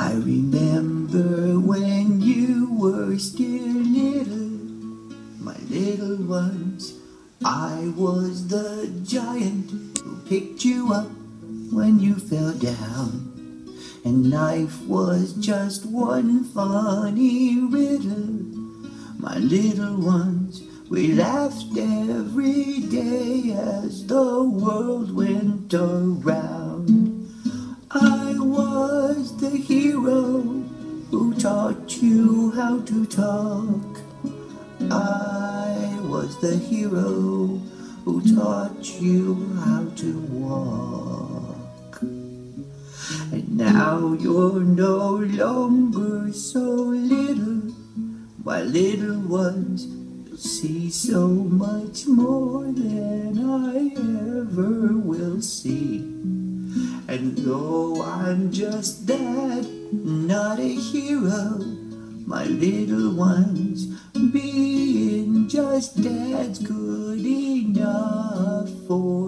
I remember when you were still little, my little ones. I was the giant who picked you up when you fell down, and life was just one funny riddle. My little ones, we laughed every day as the world went around. I was the hero who taught you how to talk. I was the hero who taught you how to walk. And now you're no longer so little, my little ones. You'll see so much more than I ever will see. And though I'm just that, not a hero, my little ones, being just dad's good enough for